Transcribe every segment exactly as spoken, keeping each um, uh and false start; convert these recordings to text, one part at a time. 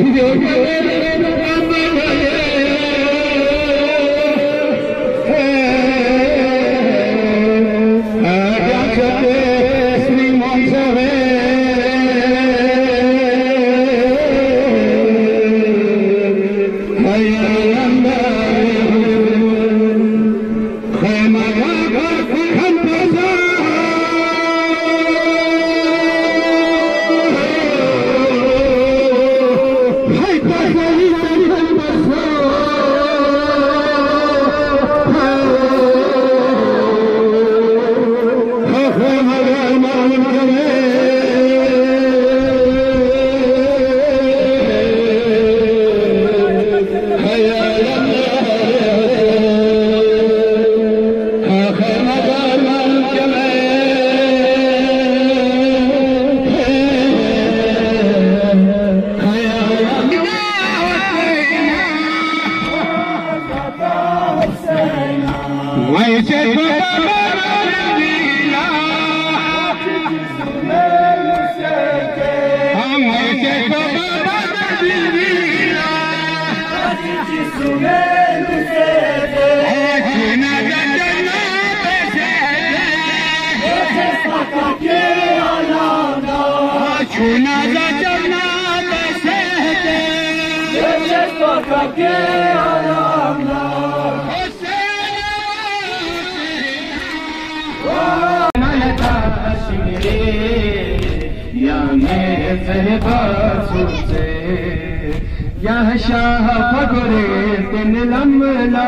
या शाह फगरे दिन लमला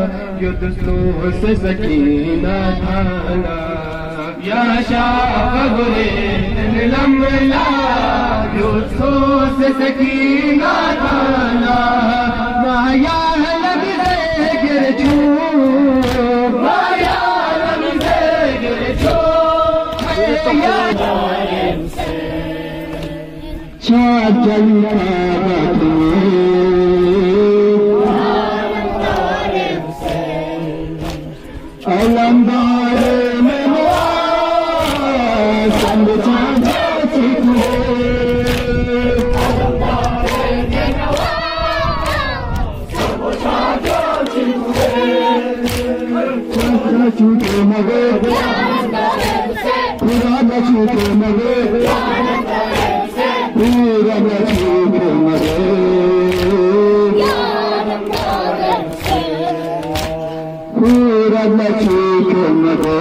युद्धों से सकीना थाना या शाह फगरे दिन लमला युद्धों से सकीना थाना माया लग से गिर छू माया लग से गिर छू छूटे मगे पूरा न छूटे मगे पूरा न छूटे मगे पूरा न छूटे मगे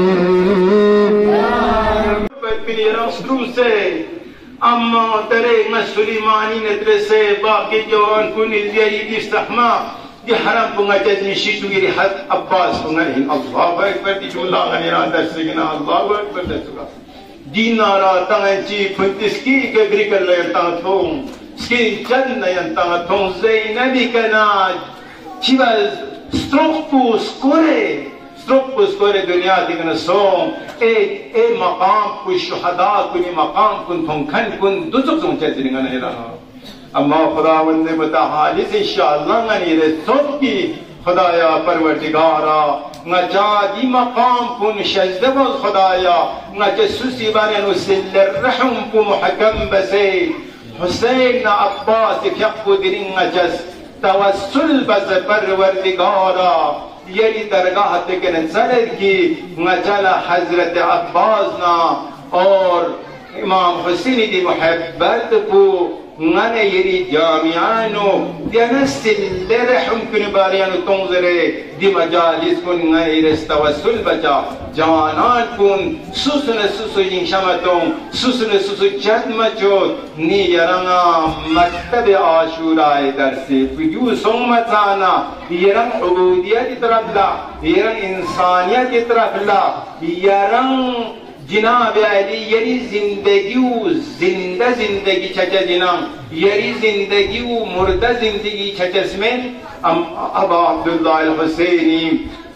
अम्मा तरे मसुलिमानी नदरसे बाकी जवान कुन इल्दिया इस्तिहमा di haram pengajar ni situ giri hat Abbas pengahin Allahu Akbar di jumlah ngani rada segina Allahu Akbar dasura dinara tangan ci pentiski ke berikan la yang tangan thong skin janna yang tangan thong Zainabi kana chival stroke pu skore stroke pu skore dunia dikana som e e maqam ku shuhada ku ni maqam kun thong khan kun duzuk song chati ngana ira अम्मा खुदावंद ने बता हालिस इंशाअल्लाह ngani re sobki khudaya parwardigara ngaja di maqam kun shazdabal khudaya ngaja susi bane no sirrahum ku muhakam base Husain na Abbas yakbu din ngajas tawassul bas parwardigara yeri dargah te ke nazar ki ngajala Hazrat Abbas na aur Imam Husaini di muhabbat ku ngane yeri jamiano dianasil lerhum kun bariano tonzere di majalis kun ngane restawassul bacha janan kun susune susu inshamaton susune susu chatmacho ni yaranga maktab ashura darse fidu sommatana yarang ubudiyat tarafla yarang insaniyat tarafla yarang جناب علی یری زندگی و زنده زندگی چچا جنام یری زندگی و مرده زندگی چچسمن ابا عبدالله الحسینی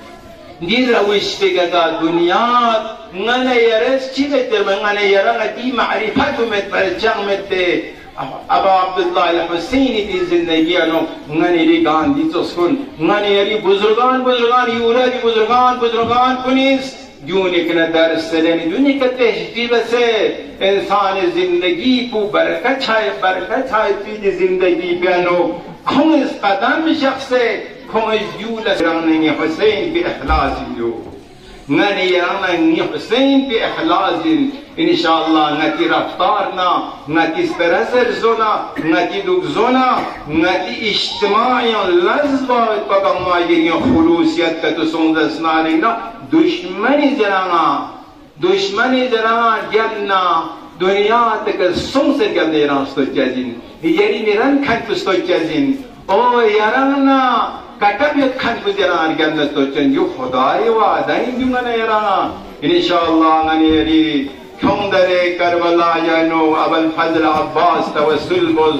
دی روش بگدا دنیا ngana yares چی بهتر من ngana yaranga دی معرفت مت پرچم مت ابا عبدالله الحسینی دی زندگی انو ngani ری گاندی تو سکون ngani یری بزرگان بزرگان یورا دی بزرگان بزرگان کنیست جونی که در سلن جونی که تهجیب سے انسان زندگی کو برکت های برکت های توی زندگی بیانو کم از قدم شخص کم از جول سراننی حسین به اخلاص جو نانی یراننی حسین به اخلاص انشاءالله نتی رفتارنا نتی سرسر زونا نتی دوگ زونا نتی اجتماعی لزبات بگم مایگیری خلوصیت که تو سوندس نالینا دشمنی جرانا دشمنی جرانا گلنا دنیا تک سونسر گل دیران ستو چازین یری میرن کن پستو چازین او یرانا کتابیت کن پجران گل نستو چن یو خدای وعدائی جمعنا یرانا انشاءاللہ غنی یری کون در کربلا یانو ابو الفضل عباس توسل بوز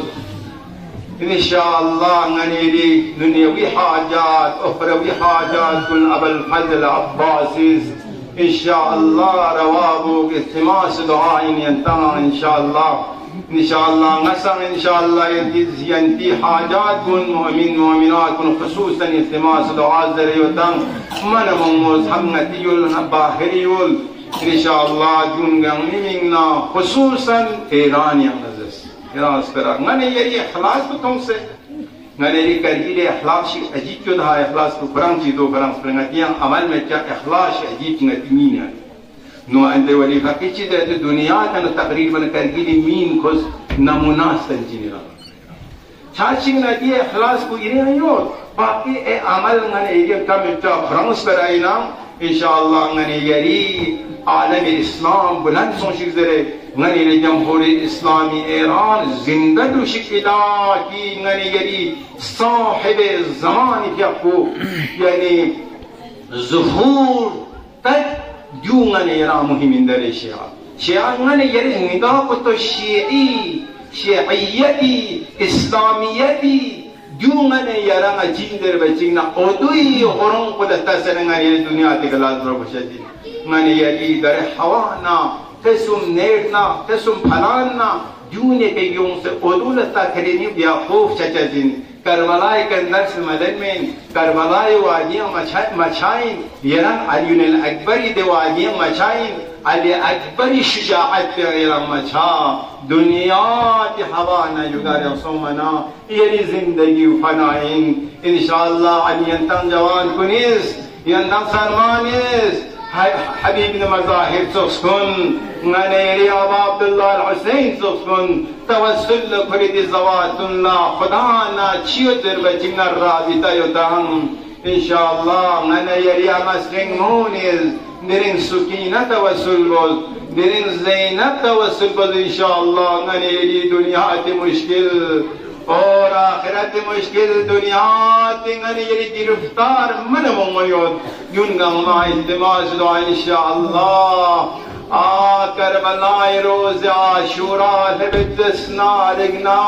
انشاءاللہ غنی یری دنیاوی حاجات اخروی حاجات کن ابو الفضل عباس انشاءاللہ روابو التماس دعائن ينتهى انشاءاللہ انشاءاللہ نسم انشاءاللہ ينتهي حاجات کن مؤمن مؤمنات کن خصوصا التماس دعا ذریعتاً من مموز حمنتی الباحری انشاءاللہ جنگم نمینگنا خصوصا ایرانی نزس ایران سپرا من یہ اخلاص بکم سے نری کرگیل اخلاص عجیب جو دھا اخلاص کو قرآن چی دو قرآن سپرنگتیاں عمل میں چا اخلاص عجیب چنگتی مین ہے نو اندے ولی فقی چی دے دنیا تن تقریبا کرگیل مین کھوز نموناس تنجینی رہا چاچنگ نتی اخلاص کو گرے ہیں یو باقی اے عمل نگنے ایریا کم چا قرآن سپرائینا انشاءاللہ نگنے یری عالم اسلام بلند سوشک زرے غنی جمهوری اسلامی ایران زنده دوشک ادا کی غنی یری صاحب زمانی کیا کو یعنی ظهور تک جو غنی ایران مهمین در شیعه شیعه غنی یری نگاه تو شیعی شیعیتی اسلامیتی جو غنی ایران چین در بچینا اودوی خورون قدستا سرنگانی دنیا تکلات رو بشدی غنی یری در حوانا تسم نیرنا تسم پھلاننا جونے کے یوں سے قدولتا کرینی بیا خوف چچزین کربلائی کے نرس مدن میں کربلائی وادیاں مچھائیں یران علیون الاکبری دے وادیاں مچھائیں علی اکبری شجاعت پہ یران مچھا دنیا تی حوانا یگار سومنا یری زندگی فنائیں انشاءاللہ علی ینتن جوان کنیز ینتن سرمانیز حبيب مظاهر سوسكن غنيري أبا عبد الله الحسين سوسكن توسل فريد زوات الله خدانا تشيوتر بجنا الرابطة يتهم إن شاء الله غنيري مسلم مونز نرين سكينة توسل بوز نرين زينب توسل بوز إن شاء الله غنيري دنيا مشكل اور آخرت مشکل دنیا تنگنی یری گرفتار من ممیود یونگا ما التماس دعا انشاءاللہ آ کربلائی روز عاشورا لبتسنا رگنا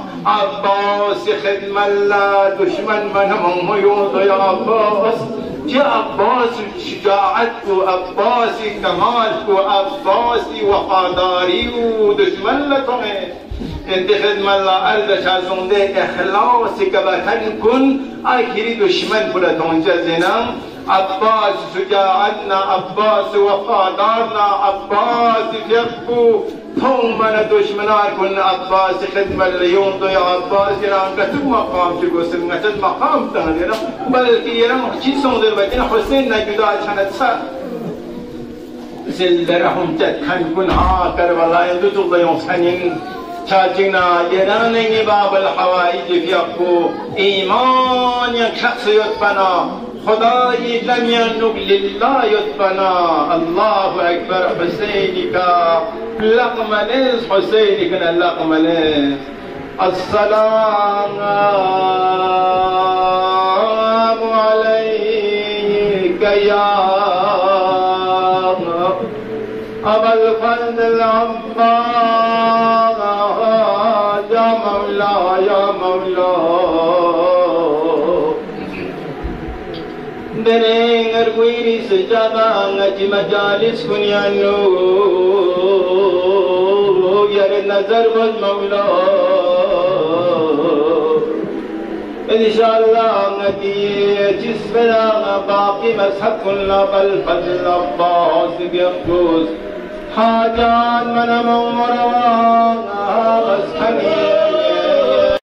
عباس خدم اللہ دشمن من ممیود یا عباس جا عباس شجاعت کو عباس کمال کو عباس وفاداری و دشمن لتمہیں انت خدمة الله أرد شازون ده إخلاص كبتن كن آخری دشمن بلتون جزنا عباس شجاعتنا عباس وفادارنا عباس فيقو ثم من دشمنار كن عباس خدمة اليوم دو يا عباس يران قتل مقام شكو سلمة مقام تهدينا بلكي يران چيسون در بجنا حسين نجدا چند سر سلدرهم تتخن كن ها كربلا يدو ضيون سنين چاچنا يرانني باب الحوائج فيقو إيمان يكشخص يتبنا خداي لم ينق لله يتبنا الله أكبر حسينك لقمنز حسينك لقمنز السلام عليك يا أبا الفضل العباس يا مولا يا مولا درين أرغويري سجادا نجي مجالس كنيانو ير نظر والمولا इंशाअल्लाह नतीजे जिस तरह बाकी मजहब कुल्ला बल फजल अब्बास बियकुस हाजान मन मरवा मस्खनी